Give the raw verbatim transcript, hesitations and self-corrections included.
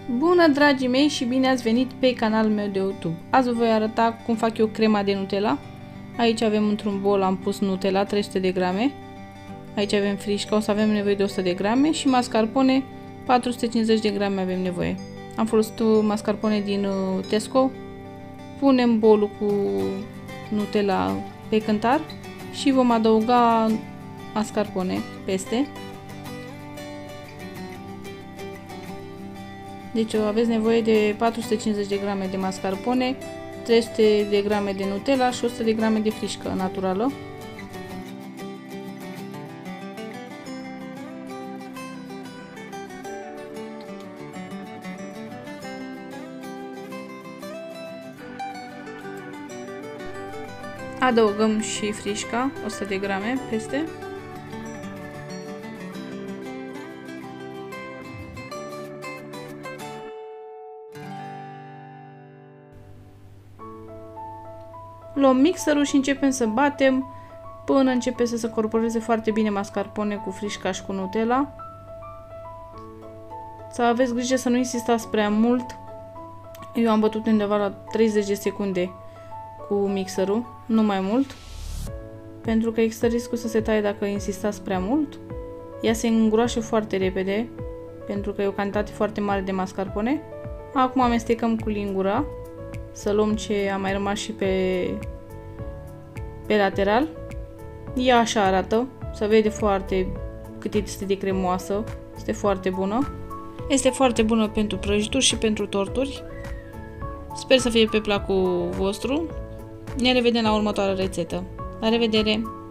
Bună, dragii mei, și bine ați venit pe canalul meu de YouTube. Azi vă voi arăta cum fac eu crema de Nutella. Aici avem într-un bol, am pus Nutella trei sute de grame. Aici avem frișca, o să avem nevoie de o sută de grame și mascarpone patru sute cincizeci de grame avem nevoie. Am folosit mascarpone din Tesco. Punem bolul cu Nutella pe cântar și vom adăuga mascarpone peste. Deci aveți nevoie de patru sute cincizeci de grame de mascarpone, trei sute de grame de Nutella și o sută de grame de frișcă naturală. Adăugăm și frișca, o sută de grame peste. Luăm mixerul și începem să batem până începe să se corporeze foarte bine mascarpone cu frișca și cu Nutella. Să aveți grijă să nu insistați prea mult. Eu am bătut undeva la treizeci de secunde cu mixerul, nu mai mult, pentru că există riscul să se taie dacă insistați prea mult. Ea se îngroașă foarte repede, pentru că e o cantitate foarte mare de mascarpone. Acum amestecăm cu lingura, să luăm ce a mai rămas și pe, pe lateral. Ea așa arată, se vede foarte cât este de cremoasă, este foarte bună. Este foarte bună pentru prăjituri și pentru torturi. Sper să fie pe placul vostru. Ne revedem la următoarea rețetă. La revedere!